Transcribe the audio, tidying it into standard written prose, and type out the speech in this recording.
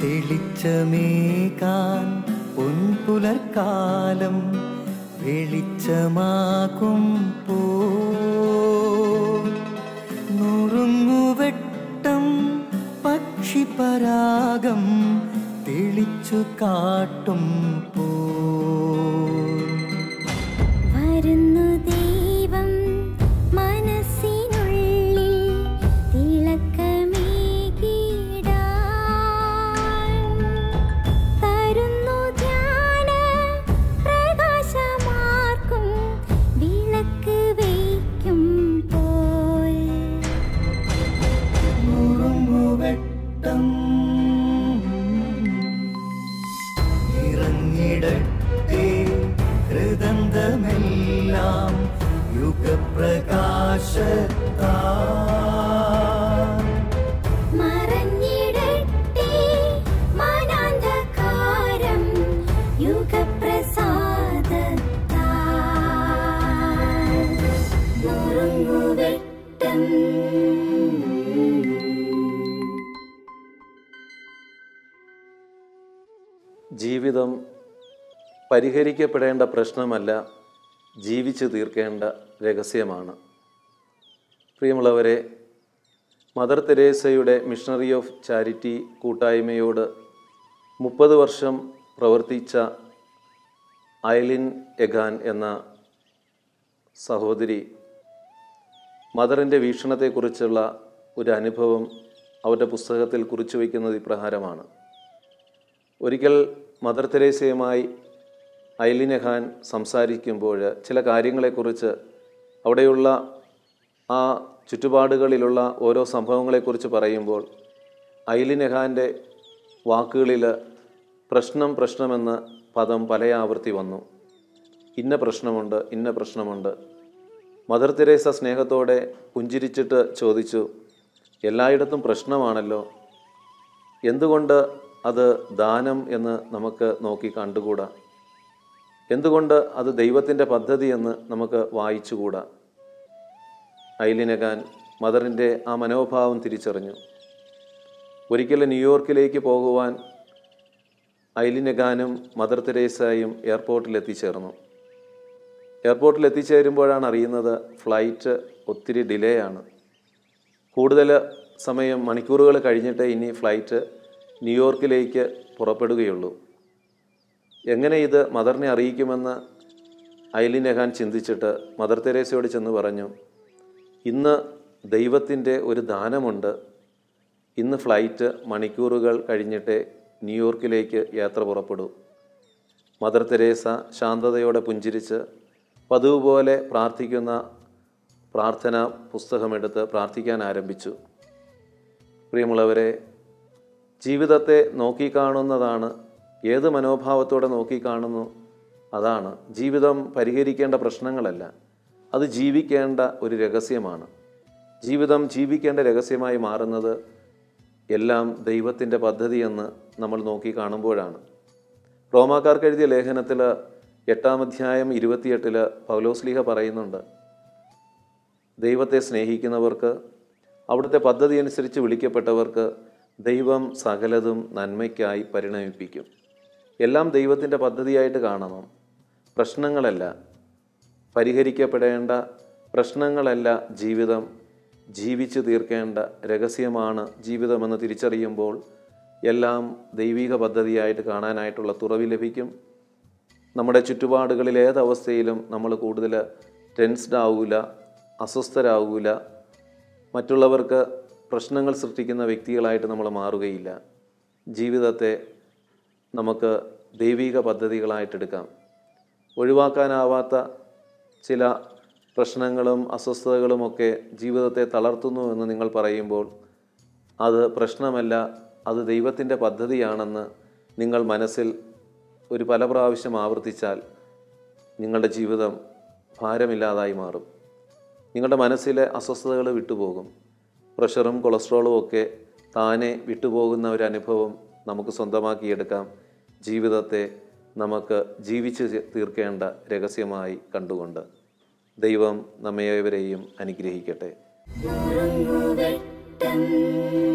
തെളിച്ചമേകാൻ പൊൻപുലർക്കാലം വെളിച്ചമാകുമ്പോ നുറുങ്ങുവെട്ടം പക്ഷിപരാഗം തെളിച്ചു കാട്ടുമ്പോ വരുന്നു ദൈവം മനസ്സിനുള്ളിൽ തിളക്കമേകിടാൻ തരുന്നു ധ്യാന പ്രകാശമാർക്കും വിളക്ക് വയ്ക്കുമ്പോൾ നുറുങ്ങുവെട്ടം ഇറങ്ങിടട്ടെ ഹൃദന്തമെല്ലാം യുഗപ്രകാശത്താൽ മറഞ്ഞിടട്ടെ മനാന്ധകാരം യുഗപ്രസാദത്താൽ നുറുങ്ങുവെട്ടം. ജീവിതം പരിഹരിക്കപ്പെടേണ്ട പ്രശ്നമല്ല, ജീവിച്ചു തീർക്കേണ്ട രഹസ്യമാണ്. പ്രിയമുള്ളവരെ, മദർ തെരേസയുടെ മിഷണറി ഓഫ് ചാരിറ്റി കൂട്ടായ്മയോട് 30 വർഷം പ്രവർത്തിച്ച ഐലിൻ എഗാൻ എന്ന സഹോദരി മദറിൻ്റെ വീക്ഷണത്തെക്കുറിച്ചുള്ള ഒരു അനുഭവം അവരുടെ പുസ്തകത്തിൽ കുറിച്ചു വയ്ക്കുന്നത് ഇപ്രകാരമാണ്. ഒരിക്കൽ മദർ തെരേസയുമായി ഐലിൻ എഗാൻ സംസാരിക്കുമ്പോൾ ചില കാര്യങ്ങളെക്കുറിച്ച്, അവിടെയുള്ള ആ ചുറ്റുപാടുകളിലുള്ള ഓരോ സംഭവങ്ങളെക്കുറിച്ച് പറയുമ്പോൾ ഐലിൻ എഗാൻ്റെ വാക്കുകളിൽ പ്രശ്നമെന്ന പദം പല ആവർത്തി വന്നു. ഇന്ന പ്രശ്നമുണ്ട്. മദർ തെരേസ സ്നേഹത്തോടെ പുഞ്ചിരിച്ചിട്ട് ചോദിച്ചു, എല്ലായിടത്തും പ്രശ്നമാണല്ലോ, എന്തുകൊണ്ട് അത് ദാനം എന്ന് നമുക്ക് നോക്കി കണ്ടുകൂടാ? എന്തുകൊണ്ട് അത് ദൈവത്തിൻ്റെ പദ്ധതി എന്ന് നമുക്ക് വായിച്ചുകൂടാ? ഐലിൻ എഗാൻ മദറിൻ്റെ ആ മനോഭാവം തിരിച്ചറിഞ്ഞു. ഒരിക്കൽ ന്യൂയോർക്കിലേക്ക് പോകുവാൻ ഐലിൻ എഗാനും മദർ തെരേസയും എയർപോർട്ടിൽ എത്തിച്ചേർന്നു. എയർപോർട്ടിൽ എത്തിച്ചേരുമ്പോഴാണ് അറിയുന്നത് ഫ്ലൈറ്റ് ഒത്തിരി ഡിലേ ആണ്. കൂടുതൽ സമയം, മണിക്കൂറുകൾ കഴിഞ്ഞിട്ടേ ഇനി ഫ്ലൈറ്റ് ന്യൂയോർക്കിലേക്ക് പുറപ്പെടുകയുള്ളൂ. എങ്ങനെ ഇത് മദറിനെ അറിയിക്കുമെന്ന് ഐലിൻ എഗാൻ ചിന്തിച്ചിട്ട് മദർ തെരേസയോട് ചെന്ന് പറഞ്ഞു, ഇന്ന് ദൈവത്തിൻ്റെ ഒരു ദാനമുണ്ട്, ഇന്ന് ഫ്ലൈറ്റ് മണിക്കൂറുകൾ കഴിഞ്ഞിട്ടേ ന്യൂയോർക്കിലേക്ക് യാത്ര പുറപ്പെടൂ. മദർ തെരേസ ശാന്തതയോടെ പുഞ്ചിരിച്ച് പതിവ് പോലെ പ്രാർത്ഥിക്കുന്ന പ്രാർത്ഥനാ പുസ്തകമെടുത്ത് പ്രാർത്ഥിക്കാൻ ആരംഭിച്ചു. പ്രിയമുള്ളവരെ, ജീവിതത്തെ നോക്കിക്കാണുന്നതാണ്, ഏത് മനോഭാവത്തോടെ നോക്കിക്കാണുന്നു അതാണ്. ജീവിതം പരിഹരിക്കേണ്ട പ്രശ്നങ്ങളല്ല, അത് ജീവിക്കേണ്ട ഒരു രഹസ്യമാണ്. ജീവിതം ജീവിക്കേണ്ട രഹസ്യമായി മാറുന്നത് എല്ലാം ദൈവത്തിൻ്റെ പദ്ധതിയെന്ന് നമ്മൾ നോക്കിക്കാണുമ്പോഴാണ്. റോമാക്കാർക്ക് എഴുതിയ ലേഖനത്തിൽ 8-ാം അധ്യായം 28 പൗലോസ്ലീഹ പറയുന്നുണ്ട്, ദൈവത്തെ സ്നേഹിക്കുന്നവർക്ക്, അവിടുത്തെ പദ്ധതി അനുസരിച്ച് വിളിക്കപ്പെട്ടവർക്ക് ദൈവം സകലതും നന്മയ്ക്കായി പരിണമിപ്പിക്കും. എല്ലാം ദൈവത്തിൻ്റെ പദ്ധതിയായിട്ട് കാണണം. പ്രശ്നങ്ങളല്ല, പരിഹരിക്കപ്പെടേണ്ട പ്രശ്നങ്ങളല്ല ജീവിതം, ജീവിച്ചു തീർക്കേണ്ട രഹസ്യമാണ് ജീവിതമെന്ന് തിരിച്ചറിയുമ്പോൾ എല്ലാം ദൈവിക പദ്ധതിയായിട്ട് കാണാനായിട്ടുള്ള തുറവി ലഭിക്കും. നമ്മുടെ ചുറ്റുപാടുകളിൽ ഏതവസ്ഥയിലും നമ്മൾ കൂടുതൽ ടെൻസ്ഡ് ആവില്ല, അസ്വസ്ഥരാകില്ല, മറ്റുള്ളവർക്ക് പ്രശ്നങ്ങൾ സൃഷ്ടിക്കുന്ന വ്യക്തികളായിട്ട് നമ്മൾ മാറുകയില്ല. ജീവിതത്തെ നമുക്ക് ദൈവിക പദ്ധതികളായിട്ടെടുക്കാം. ഒഴിവാക്കാനാവാത്ത ചില പ്രശ്നങ്ങളും അസ്വസ്ഥതകളുമൊക്കെ ജീവിതത്തെ തളർത്തുന്നു എന്ന് നിങ്ങൾ പറയുമ്പോൾ അത് പ്രശ്നമല്ല, അത് ദൈവത്തിൻ്റെ പദ്ധതിയാണെന്ന് നിങ്ങൾ മനസ്സിൽ ഒരു പല പ്രാവശ്യം ആവർത്തിച്ചാൽ നിങ്ങളുടെ ജീവിതം ഭാരമില്ലാതായി മാറും. നിങ്ങളുടെ മനസ്സിലെ അസ്വസ്ഥതകൾ വിട്ടുപോകും. പ്രഷറും കൊളസ്ട്രോളും ഒക്കെ താനെ വിട്ടുപോകുന്ന ഒരു അനുഭവം നമുക്ക് സ്വന്തമാക്കിയെടുക്കാം. ജീവിതത്തെ നമുക്ക് ജീവിച്ച് തീർക്കേണ്ട രഹസ്യമായി കണ്ടുകൊണ്ട് ദൈവം നമ്മേവരെയും അനുഗ്രഹിക്കട്ടെ.